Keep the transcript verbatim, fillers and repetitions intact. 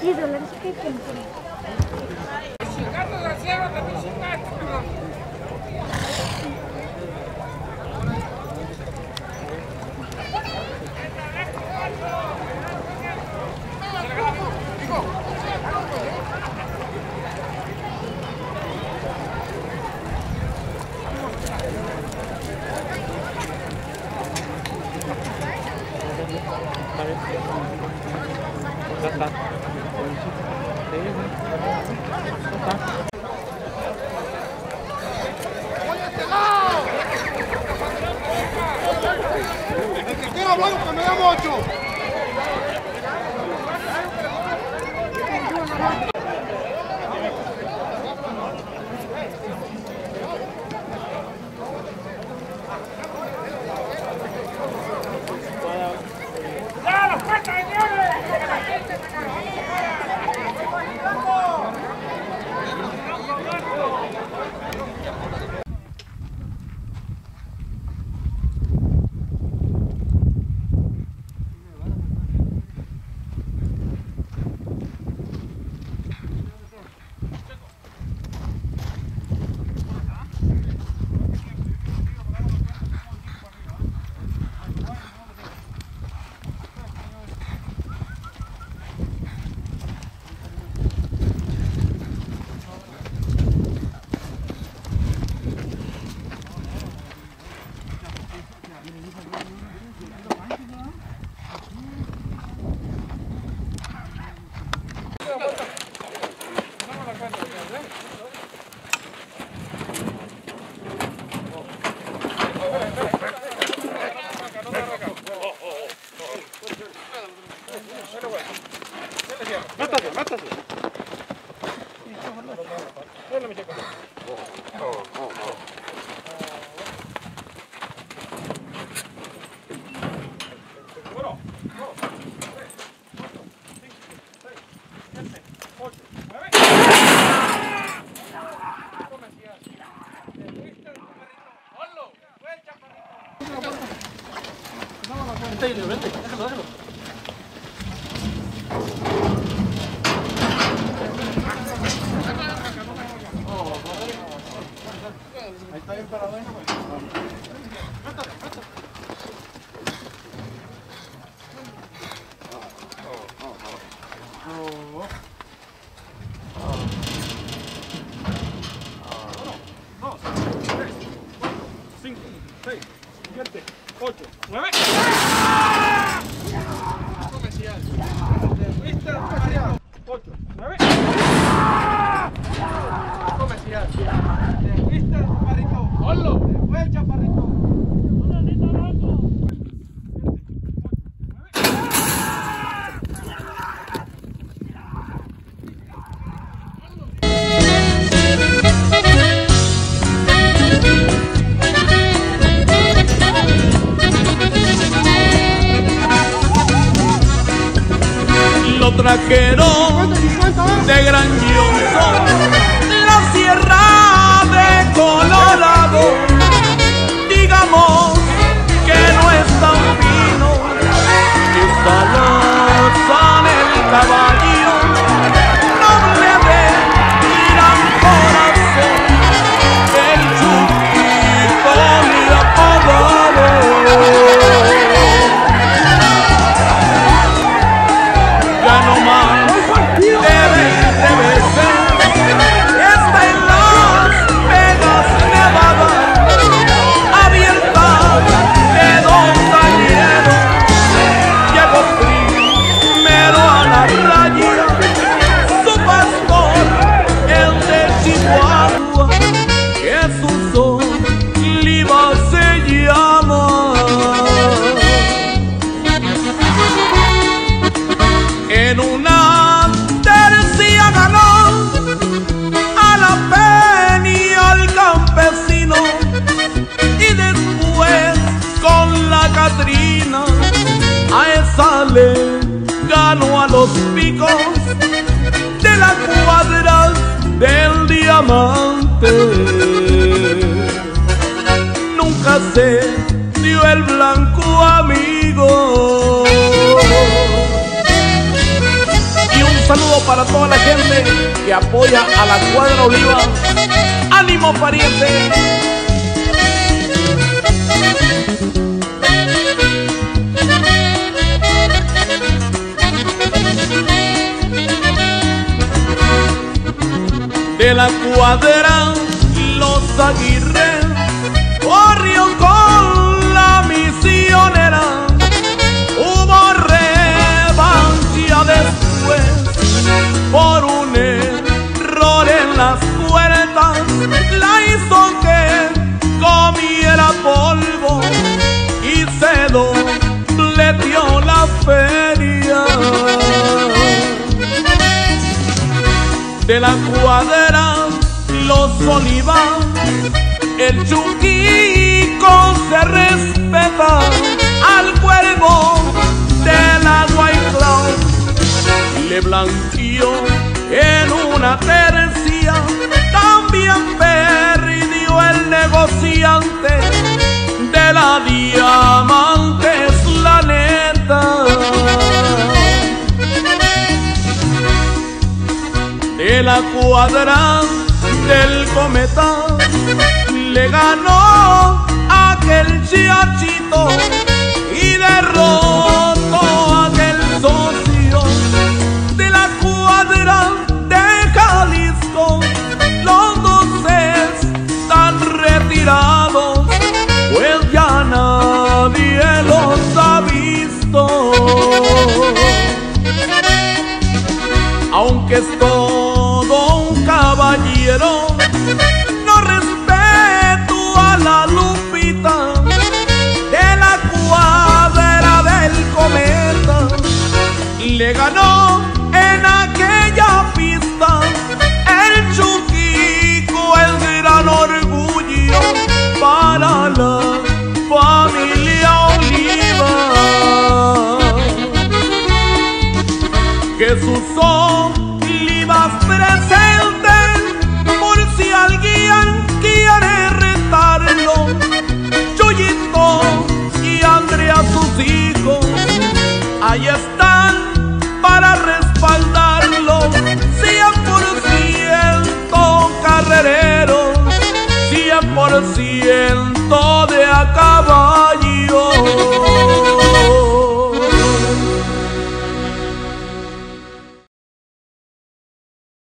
diez dólares. ¿Qué tiempo? El que quiera hablar, que me llamo ocho. Mátase, mátase. Vente, vente, déjalo, déjalo. Ahí está bien parado, ¿eh? Métale, métale. Dos, tres, cuatro, cinco, seis, siete, ocho, nueve. Comercial. Mister Comercial. ocho, nueve. Comercial. Mister Chaparrito. ¡Holo! ¡Buen Chaparrito! Lo trajeron de Gran Johnson, la sierra de Colorado. Digamos que no es tan fino, está loza en el caballo, noble de gran corazón, el Chupito le apagado. Ya no más de veinte veces está en Las Vegas, Nevada, abierta de Don Danielo. Llegó primero a la raya, su pastor, el de Chihuahua, Jesús Oliva se llama. En una tercia ganó a la peña al campesino y después con la Catrina a esa le ganó a los picos de las cuadras del Diamante. Nunca se dio el blanco amigo. saludo para toda la gente que apoya a la Cuadra Oliva. ¡Ánimo, pariente! De la Cuadra, los Aguirre, corrió con la misionera. Hubo revancha después por un error en las puertas. La hizo que comiera polvo y se dobleteó la feria. De la Cuadra, los Oliva, el Chuquico se respeta. Al cuervo de la White Cloud le blanqueó en una tercia. También perdió el negociante de la Diamante, es la neta. De la Cuadra del Cometa le ganó aquel chiachito y derrotó a aquel socio. De la Cuadra de Jalisco los dos están retirados, pues ya nadie los ha visto. Aunque es todo un caballero, no respeto a la Lupita de la Cuadra del Cometa. Le ganó en aquella pista el Chuquico, el gran orgullo para la familia Oliva. Que sus olivas presenten por si alguien quiere retarlo. Chuyito y Andrea, sus hijos, ahí están para respaldarlo. Cien por ciento carrerero, cien por ciento de acá.